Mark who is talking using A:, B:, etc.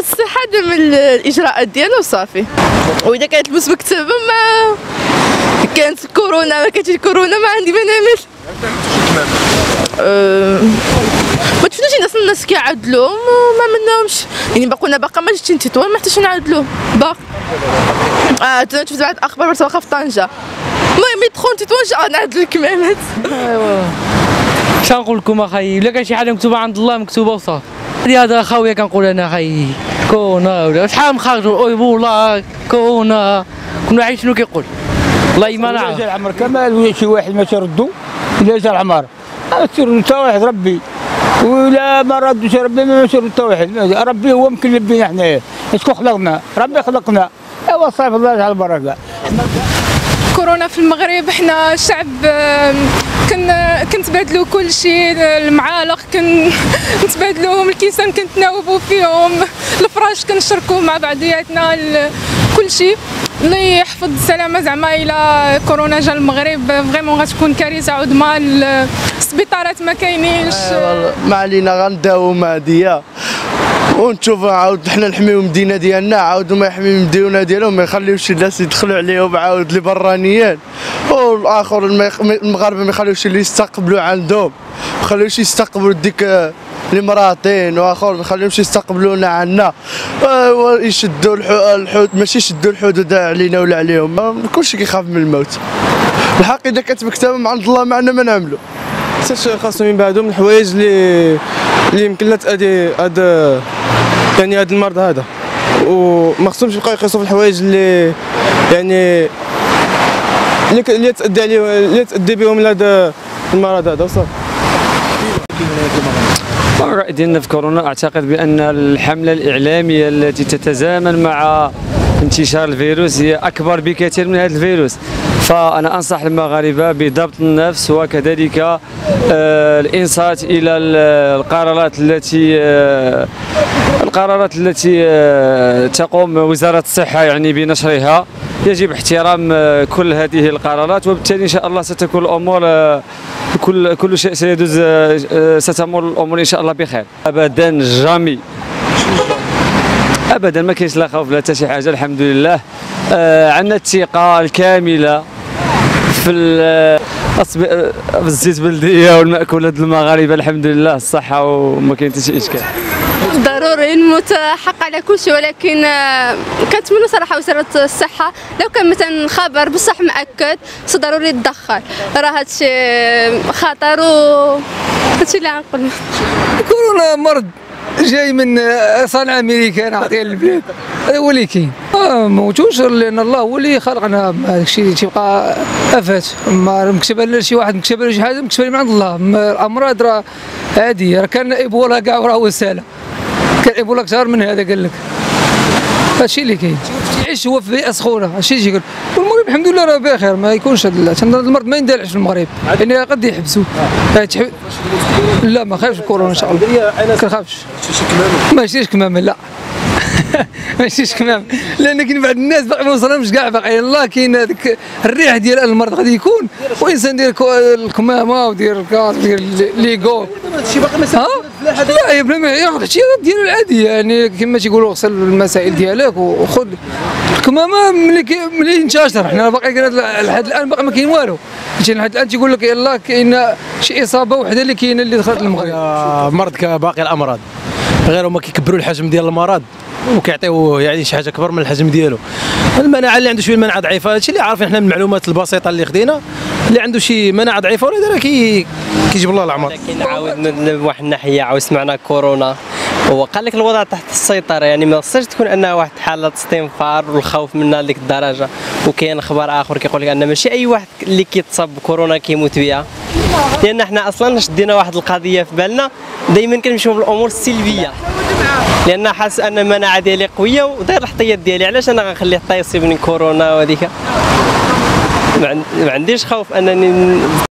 A: الصحة دام الإجراءات ديالو وصافي، وإذا كانت البوس مكتوبة ما كانت الكورونا ما كانتش الكورونا ما عندي ما نعمل. ما شفناش الناس كيعدلوا ما منهمش، يعني باقا ما جبتش تطوان ما حتىش نعدلوه باقي. شفت بعض الأخبار واقفة في طنجة، المهم يدخل تطوان نعدلو الكمامات.
B: ايوا اش نقول لكم اخاي، الا كان شي حاجه مكتوبه عند الله مكتوبه وصافي. هذا خويا كنقول انا اخاي كورونا ولا شحال نخرجوا ايبولا كورونا كل واحد شنو كيقول والله ما نعرف.
C: جا العمر كمال ولا شي واحد ما تردو الا جا العمر تردو حتى واحد ربي، ولا ما ردوش ربي ما تردو حتى واحد. ربي هو مكلف بينا حنايا، شكون خلقنا؟ ربي خلقنا. ايوا صافي الله يجعل البركه.
D: كورونا في المغرب حنا الشعب كنتبادلوا كل شيء، المعالق كنتبادلوهم، الكيسان كنتناوبوا فيهم، الفراش كنشركوا مع بعضياتنا، كل شيء. الله يحفظ السلامه زعما الى كورونا جا المغرب فريمون غتكون كارثه عظمى، السبيطارات ما كاينينش.
E: ما علينا غنداوم هاديه ونشوفوا عاود حنا نحميو المدينه ديالنا، عاودوا ما يحميو المدينه ديالهم، ما يخليوش الناس يدخلوا عليهم عاود اللي برانيين، والاخر المغاربه ما يخليوش اللي يستقبلوا عندهم، ما يخليوش يستقبلوا ديك المراطين، واخر ما يخليوش يستقبلونا عندنا، يشدوا الحدود ماشي يشدوا الحدود علينا ولا عليهم، كلشي كيخاف من الموت. الحق اذا كانت مكتوبه من عند الله معنا ما نعملوا.
F: خاصهم يبعدوا من الحوايج اللي يمكن لا تأدي يعني هذا المرض هذا، وما خصهمش يبقاو يقيسوا في الحوايج اللي يعني اللي تأدي عليه اللي تأدي بهم لهذا المرض هذا وصافي.
B: الرأي ديالنا في كورونا اعتقد بان الحمله الاعلاميه التي تتزامن مع انتشار الفيروس هي اكبر بكثير من هذا الفيروس، فانا انصح المغاربه بضبط النفس وكذلك الانصات الى القرارات التي تقوم وزاره الصحه يعني بنشرها. يجب احترام كل هذه القرارات، وبالتالي ان شاء الله ستكون الامور كل شيء سيدوز، ستمر الامور ان شاء الله بخير. ابدا جامي ابدا ما كاينش لا خوف لا حتى شي حاجه، الحمد لله. عندنا الثقه الكامله في الزيت البلديه والمأكولات المغاربه، الحمد لله الصحه وما كاين حتى شي اشكال.
A: ضروري نموت حق على كل شيء، ولكن كنتمنى صراحه وزاره الصحه لو كان مثلا خبر بصح مأكد ضروري تدخل، راه هادشي خطر هادشي اللي غنقول.
G: كورونا مرض جاي من صانع امريكان عطيه للبلاد، هذا هو اللي كاين. ما موتوش لان الله هو اللي خلقنا، داكشي تيبقى افات، ما مكتبه لا شي واحد مكتبه له شي حاجه، مكتبه من عند الله. الامراض راه عاديه، راه كان ايبولا كاع وراه وساله، كان ايبولا كثر من هذا قال لك. هادشي اللي كاين، تعيش هو في بيئه سخونه، هادشي اللي تيقول. والمغرب الحمد لله راه بخير، ما يكونش المرض ما يندلعش في المغرب، يعني قد يحبسوا. لا ما خايفش الكورونا ان شاء الله، ما كنخافش. ما يشريش كمامه لا ما يشريش كمامه، لان كاين بعض الناس باقي ما وصلهمش كاع، باقي الله كاين هذاك الريح ديال المرض غادي يكون، والانسان يدير الكمامه ودير الكاس ودير ليغو. لا يا بلا ما ياخذ الاحتياطات ديالو العاديه، يعني كما تيقولوا غسل المسائل ديالك وخذ الكمامه ملي انتشر. حنا باقي لحد الان باقي ما كاين والو، لحد الان تيقول لك يلاه كاين شي اصابه وحده اللي كاينه اللي دخلت المغرب.
H: مرض كباقي الامراض، غير هما كيكبروا الحجم ديال المرض وكيعطيوه يعني شي حاجه اكبر من الحجم ديالو. المناعه اللي عنده شويه المناعه ضعيفه، هادشي اللي عارفين حنا من المعلومات البسيطه اللي خدينا، اللي عنده شي مناعه ضعيفه ولا دابا كيجيب الله العمر.
I: لكن عاود من واحد الناحيه عاود سمعنا كورونا وقال لك الوضع تحت السيطره، يعني ما خصهاش تكون انها واحد حاله استنفار والخوف منها لديك الدرجه. وكاين خبر اخر كيقول لك ان ماشي اي واحد اللي كيتصاب بكورونا كيموت بها، لان حنا اصلا شدينا واحد القضيه في بالنا دائما كنمشيو بالامور السلبيه، لان حاس ان المناعه ديالي قويه وداير الاحتياط ديالي، علاش انا غنخلي حتى يصيبني كورونا وهذيك؟ ما عنديش خوف انني